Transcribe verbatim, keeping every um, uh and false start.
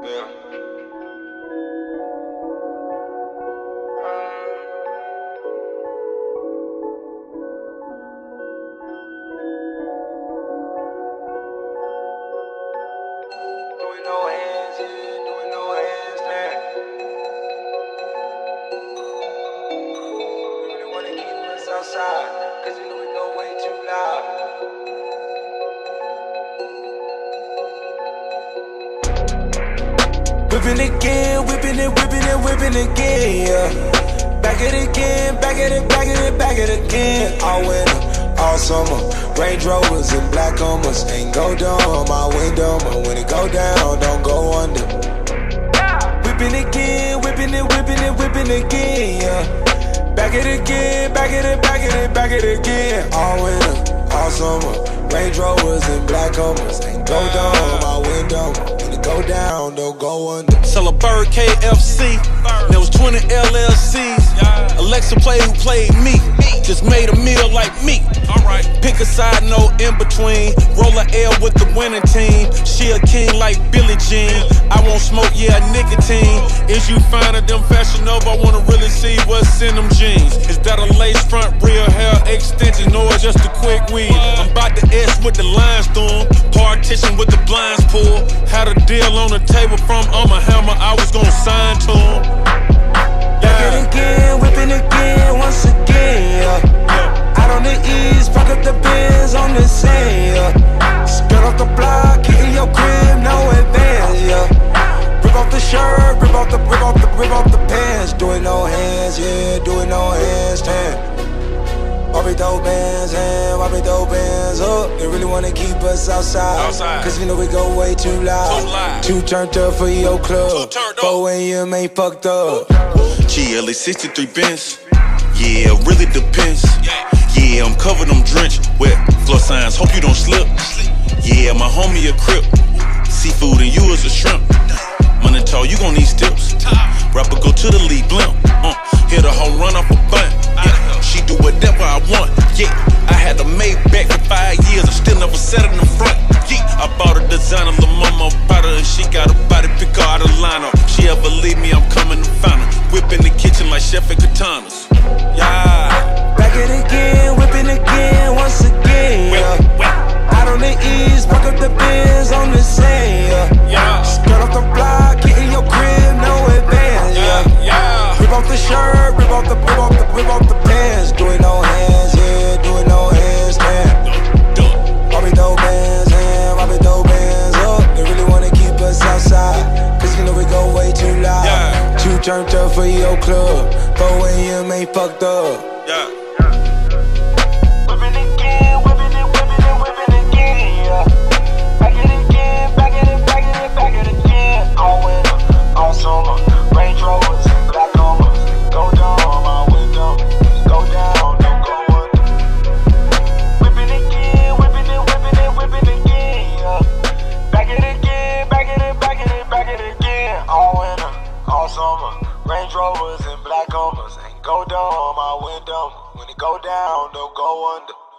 Yeah. Doing no hands, yeah, doing no handstand. We really wanna keep us outside, cause you know we go way too loud. Whipping again, whipping it, whipping it, whipping again, yeah. Back it again, back it, back it, back it again. All winter, all summer, Range Rovers and black Hummers. Ain't go down my window, but when it go down, don't go under. Whipping again, whipping it, whipping it, whipping again, yeah. Back it again, back it, back it, back it again. All winter, all summer, Range Rovers and black Hummers. Ain't go down my window. Go down, don't go under. Sell a bird K F C. There was twenty L L Cs. Alexa played who played me. Just made a meal like me. Alright. Pick a side, no in between. Roll a L with the winning team. She a king like Billie Jean. I won't smoke, yeah, nicotine. Is you finer than Fashion Nova? I wanna really see what's in them jeans. Is that a lace front, real hair extension, or just a quick weave? I'm about to S with the lines through 'em. Partition with the blinds pulled. Had a deal on the table from I'm a hammer, I was gonna sign to him. Yeah. Back it again, whipping again, once again, yeah. Out on the east, pack up the Benz on the sand, yeah. Skirt off the block, hitting your crib, no advance, yeah. Rip off the shirt, rip off the, rip off the, rip off the pants. Doing no hands, yeah, doing no handstand. Why we throw bands in, why we throw bands up? They really wanna keep us outside, outside. Cause you know we go way too loud. Too loud. Too turned up for your club. four A M ain't fucked up. G L A sixty-three Benz. Yeah, really depends. Yeah, I'm covered, I'm drenched. Wet floor signs, hope you don't slip. Yeah, my homie a crip. Seafood and you is a shrimp. Money tall, you gon' need steps. Rapper go to the league blimp. Uh, hit a home run off a bunt. Yeah, she do whatever I want. Yeah, I had a Maybach for five years. I still never sat in the front. Yeah, I bought a designer, the mama bought her, and she got a body pick her out of lineup. She ever leave me, I'm coming to find her. Whip in the kitchen like Chef and Katanas. Yeah. Back it again, whipping again, once again. Yeah. Out on the east, pack up the Benz on the sand. Yeah. Yeah. Skirt off the block, hitting your crib, no advance. Yeah. Yeah. Rip off the shirt, rip off the, rip off the, rip off the pants. Doing no hands, yeah, doing no handstand. Why we throw bands in, why we throw bands up? They really wanna keep us outside, cause you know we go way too loud. Yeah. Too turned up for your club. four A M ain't fucked up. Yeah. Whipping again, whipping it, whipping it, whipping again, yeah. Back it again, back it, back it, back it again. All winter, all summer, Range Rovers, black Hummers. Go down my window, go down, don't go under. Whipping again, whipping it, whipping it, whipping again, yeah. Back it again, back it, back it, back it again. All winter, all summer, Range Rovers and black Hummers. Ain't go down my window. When it go down, don't go under.